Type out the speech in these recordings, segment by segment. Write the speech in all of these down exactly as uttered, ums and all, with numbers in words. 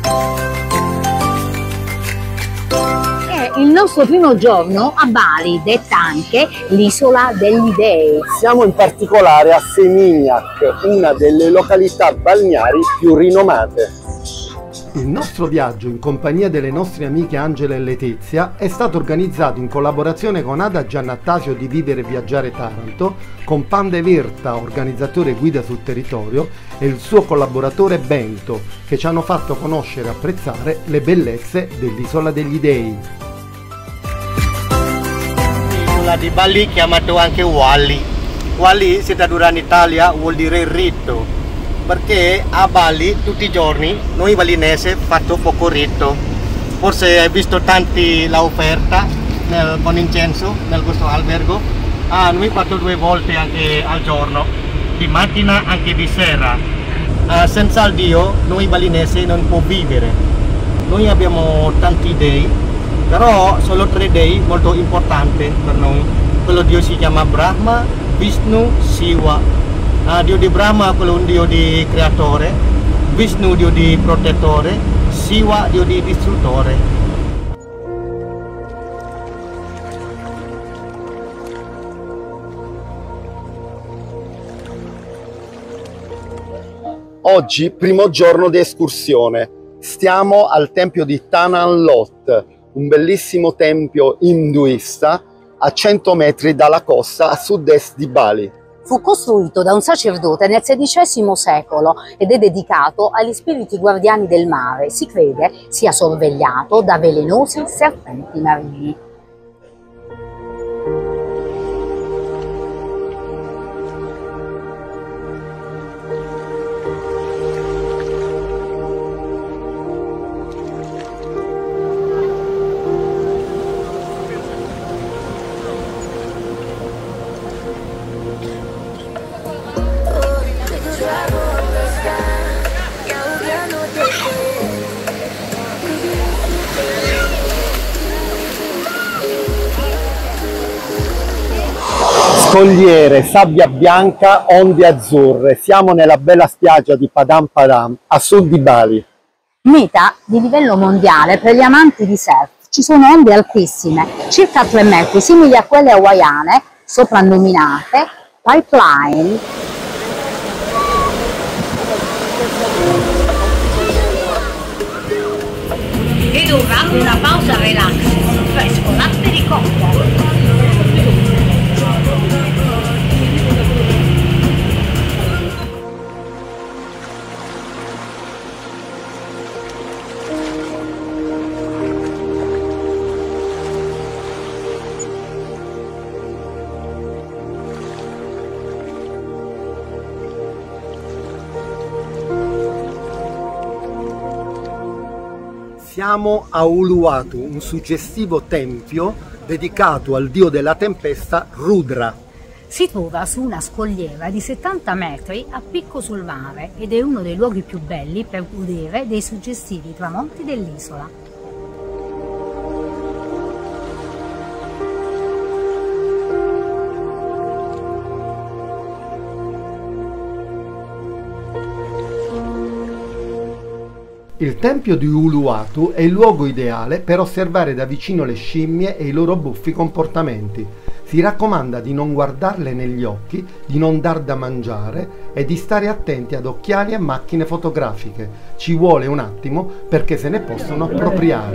Il nostro primo giorno a Bali, detta anche l'isola degli dei. Siamo in particolare a Seminyak, una delle località balneari più rinomate. Il nostro viaggio in compagnia delle nostre amiche Angela e Letizia è stato organizzato in collaborazione con Ada Giannattasio di Vivere e Viaggiare Taranto, con Pande Virta, organizzatore e guida sul territorio, e il suo collaboratore Bento, che ci hanno fatto conoscere e apprezzare le bellezze dell'isola degli dei. L'isola di Bali chiamato anche Wali. Wali, se tradurrà in Italia, vuol dire rito. Perché a Bali tutti i giorni noi balinesi facciamo poco rito. Forse hai visto tanti l'offerta nel, con incenso nel questo albergo. Ah, noi facciamo due volte anche al giorno, di mattina anche di sera. Ah, senza il Dio noi balinesi non può vivere. Noi abbiamo tanti dei, però solo tre dei molto importanti per noi. Quello Dio si chiama Brahma, Vishnu, Shiva. Uh, Dio di Brahma, quello è un Dio di creatore, Vishnu Dio di protettore, Shiva Dio di distruttore. Oggi, primo giorno di escursione, stiamo al tempio di Tanan Lot, un bellissimo tempio induista a cento metri dalla costa a sud-est di Bali. Fu costruito da un sacerdote nel sedicesimo secolo ed è dedicato agli spiriti guardiani del mare. Si crede sia sorvegliato da velenosi serpenti marini. Scogliere, sabbia bianca, onde azzurre. Siamo nella bella spiaggia di Padang Padang, a sud di Bali. Meta di livello mondiale per gli amanti di surf. Ci sono onde altissime, circa tre metri, simili a quelle hawaiane, soprannominate pipeline. Ed ora una pausa relax, fresco latte di cocco. Siamo a Uluwatu, un suggestivo tempio dedicato al dio della tempesta Rudra. Si trova su una scogliera di settanta metri a picco sul mare ed è uno dei luoghi più belli per godere dei suggestivi tramonti dell'isola. Il tempio di Uluwatu è il luogo ideale per osservare da vicino le scimmie e i loro buffi comportamenti. Si raccomanda di non guardarle negli occhi, di non dar da mangiare e di stare attenti ad occhiali e macchine fotografiche. Ci vuole un attimo perché se ne possono appropriare.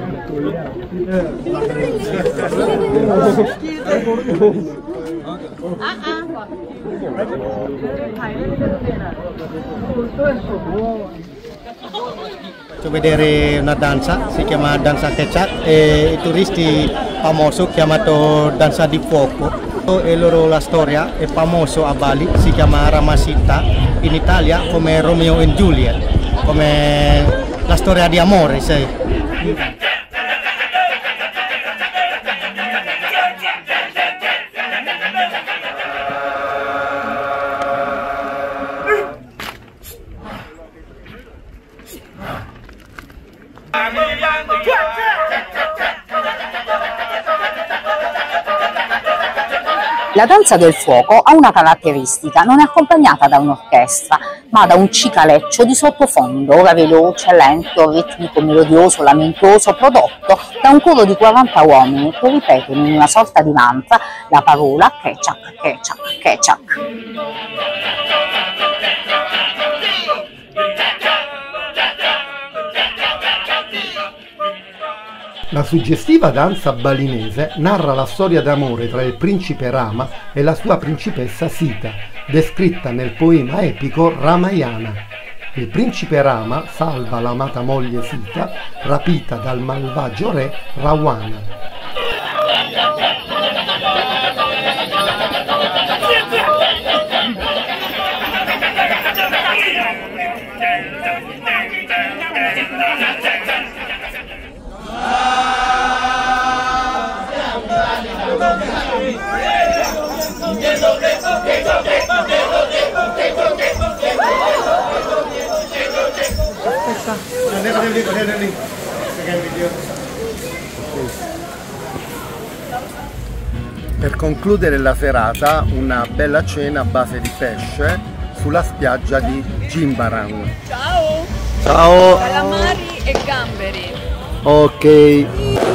Faccio vedere una danza, si chiama danza Kecak e i turisti famosi chiamato danza di fuoco. E loro la storia è famoso a Bali, si chiama Ramasita, in Italia come Romeo e Juliet, come la storia di amore, sai. La danza del fuoco ha una caratteristica, non è accompagnata da un'orchestra, ma da un cicaleccio di sottofondo, ora veloce, lento, ritmico, melodioso, lamentoso, prodotto da un coro di quaranta uomini che ripetono in una sorta di mantra la parola Kechak, Kechak, Kechak. La suggestiva danza balinese narra la storia d'amore tra il principe Rama e la sua principessa Sita, descritta nel poema epico Ramayana. Il principe Rama salva l'amata moglie Sita, rapita dal malvagio re Ravana. Per concludere la serata, una bella cena a base di pesce sulla spiaggia di Jimbaran. Ciao! Ciao! Calamari e gamberi. Ok.